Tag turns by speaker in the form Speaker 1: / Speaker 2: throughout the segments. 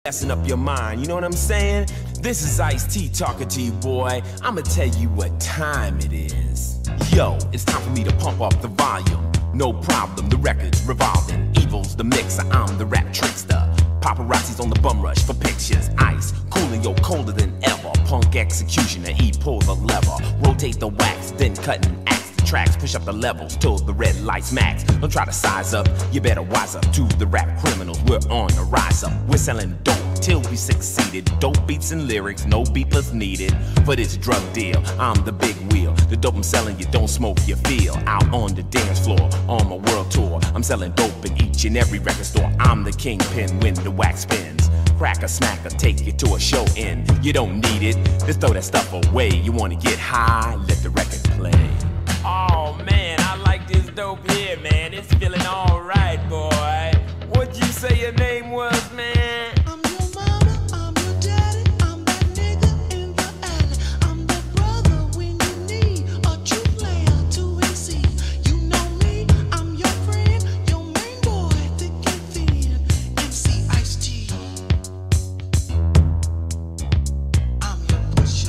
Speaker 1: Messing up your mind, you know what I'm saying? This is Ice-T talking to you, boy. I'ma tell you what time it is. Yo, it's time for me to pump up the volume. No problem, the record's revolving. Evil's the mixer, I'm the rap trickster. Paparazzi's on the bum rush for pictures. Ice, Coolio colder than ever. Punk executioner, E pull the lever. Rotate the wax, then cut and axe the tracks. Push up the levels till the red lights max. Don't try to size up, you better wise up to the rap criminals. We're on the rise up. We're selling dope till we succeeded. Dope beats and lyrics, no beepers needed. For this drug deal, I'm the big wheel. The dope I'm selling, you don't smoke, you feel. Out on the dance floor, on my world tour. I'm selling dope in each and every record store. I'm the kingpin when the wax spins. Crack a smack or take you to a show in. You don't need it, just throw that stuff away. You wanna get high, let the record play.
Speaker 2: Oh man, I like this dope here, man. It's feeling alright, boy. What'd you say your name was, man?
Speaker 3: I'm your mama, I'm your daddy, I'm that nigga in the alley. I'm that brother when you need a true player to MC. You know me, I'm your friend, your main boy, thick and thin. MC Ice-T. I'm your pusher.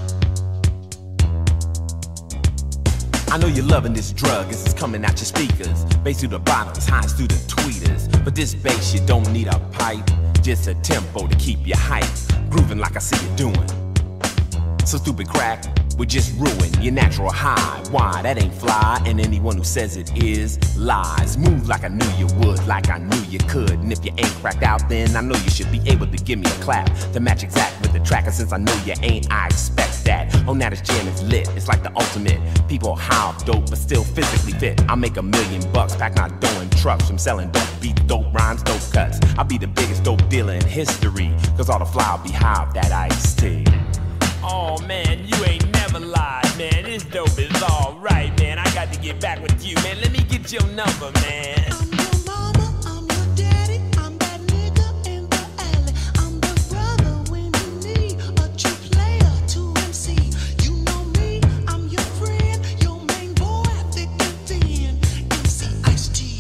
Speaker 1: I know you're loving this drug, this is coming out your speakers. Bass through the bottoms, highs through the tweeters. But this bass, you don't need a pipe, just a tempo to keep you hype. Grooving like I see you doing. So stupid crack would just ruin your natural high. Why, that ain't fly, and anyone who says it is lies. Move like I knew you would, like I knew you could. And if you ain't cracked out, then I know you should be able to give me a clap to match exact with the track. And since I know you ain't, I expect that. Oh, now this jam is lit, it's like the ultimate. People high off dope, but still physically fit. I make $1 million bucks, pack my dough in trucks from selling dope beats, dope rhymes, dope cuts. I'll be the biggest dope dealer in history, cause all the fly will be high off that Ice-T.
Speaker 2: Oh man, you ain't never lied, man. This dope is alright, man. I got to get back with you, man. Let me get your number, man.
Speaker 3: I'm your mama, I'm your daddy, I'm that nigga in the alley. I'm the brother when you need a true player to MC. You know me, I'm your friend, your main boy, thick and thin. MC Ice-T.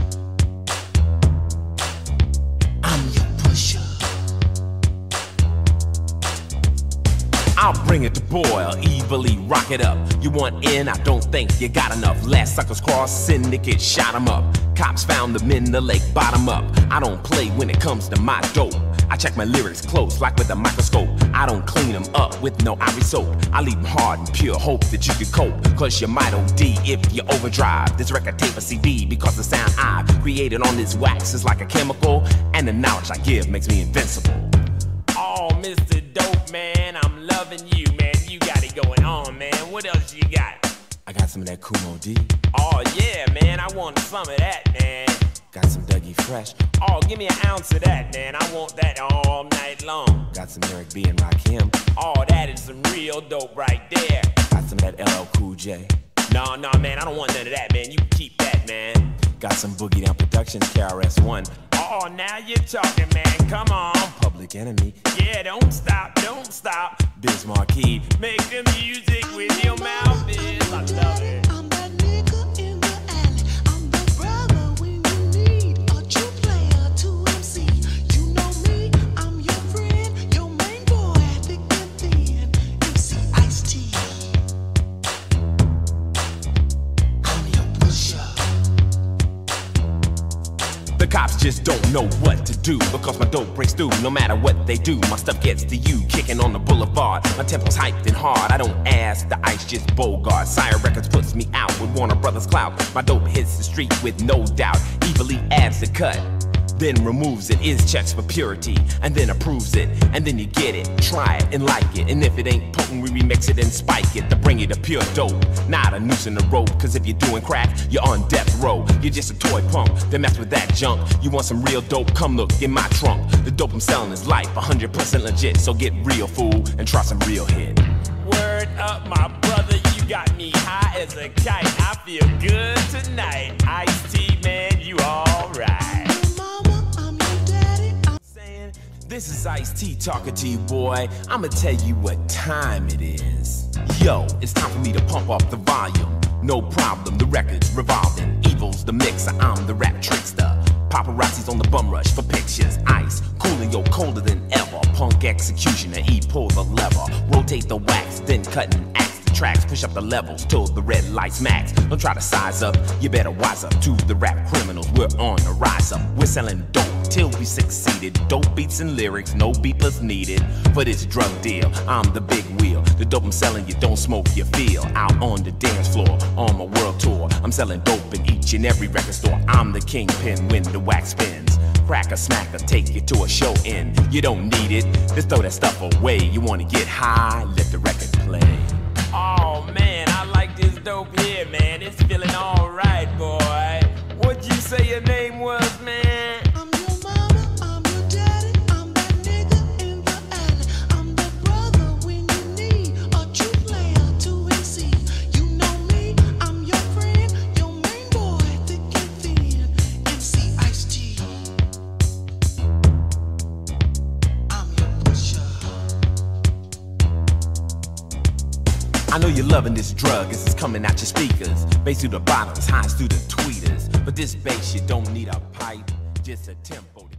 Speaker 1: I'm your pusher. I'll bring it to boil, evilly rock it up. You want in? I don't think you got enough. Last suckers crossed, syndicate shot 'em up. Cops found them in the lake, bottom up. I don't play when it comes to my dope. I check my lyrics close, like with a microscope. I don't clean them up with no ivory soap. I leave them hard and pure, hope that you can cope. Cause you might OD if you overdrive. This record tape a CD because the sound I've created on this wax is like a chemical. And the knowledge I give makes me invincible.
Speaker 2: Oh, Mr. Dope, man, I'm loving you, man. You got it going on, man. What else you got?
Speaker 1: I got some of that Kumo D.
Speaker 2: Oh yeah, man, I want some of that, man.
Speaker 1: Got some Dougie Fresh.
Speaker 2: Oh, give me an ounce of that, man. I want that all night long.
Speaker 1: Got some Eric B and Rakim.
Speaker 2: Oh, that is some real dope right there.
Speaker 1: Got some of that LL Cool J.
Speaker 2: No, man, I don't want none of that, man. You can keep that, man.
Speaker 1: Got some Boogie Down Productions, KRS-One.
Speaker 2: Oh, now you're talking, man. Come on.
Speaker 1: Public Enemy.
Speaker 2: Yeah, don't stop, don't stop.
Speaker 1: Biz Markie.
Speaker 2: Make the music with your mouth is. I love it.
Speaker 3: I'm that nigga in the alley. I'm the brother when you need a true player to MC. You know me, I'm your friend, your main boy, thick and thin. MC Ice-T. I'm your pusher.
Speaker 1: The cops just don't know what to do because my dope breaks through no matter what they do. My stuff gets to you, kicking on the boulevard. My tempo's hyped and hard. I don't ask, the Ice just Bogart. Sire Records puts me out with Warner Brothers clout. My dope hits the street with no doubt. Evilly adds the cut, then removes it. Is checks for purity and then approves it. And then you get it, try it and like it. And if it ain't potent, we remix it and spike it to bring you to pure dope. Not a noose in the rope, cause if you're doing crack, you're on death row. You're just a toy punk, then mess with that junk. You want some real dope? Come look in my trunk. The dope I'm selling is life, 100% legit. So get real, fool, and try some real hit.
Speaker 2: Word up, my brother, you got me high as a kite. I feel good tonight. Ice-T, man, you alright.
Speaker 1: This is Ice-T talking to you, boy. I'ma tell you what time it is. Yo, it's time for me to pump up the volume. No problem, the record's revolving. Evil's the mixer, I'm the rap trickster. Paparazzi's on the bum rush for pictures. Ice, Coolio colder than ever. Punk executioner, he pull the lever. Rotate the wax, then cut and axe the tracks. Push up the levels till the red lights max. Don't try to size up, you better wise up to the rap criminals. We're on the rise up. We're selling dope till we succeeded. Dope beats and lyrics, no beepless needed. For this drug deal, I'm the big wheel. The dope I'm selling, you don't smoke, you feel. Out on the dance floor, on my world tour. I'm selling dope in each and every record store. I'm the kingpin when the wax spins. Crack a smack or take you to a show in. You don't need it, just throw that stuff away. You wanna get high, let the record play.
Speaker 2: Oh man, I like this dope here, man. It's feeling alright, boy. What'd you say your name was, man?
Speaker 3: I'm your mama, I'm your daddy, I'm that nigga in the alley. I'm the brother when you need a true player to exceed. You know me, I'm your friend, your main boy, thick and thin. MC Ice-T. I'm your pusher.
Speaker 1: I know you're loving this drug as it's coming out your speakers. Bass through the bottles, highs through the tweeters. But this bass, you don't need a pipe, just a tempo.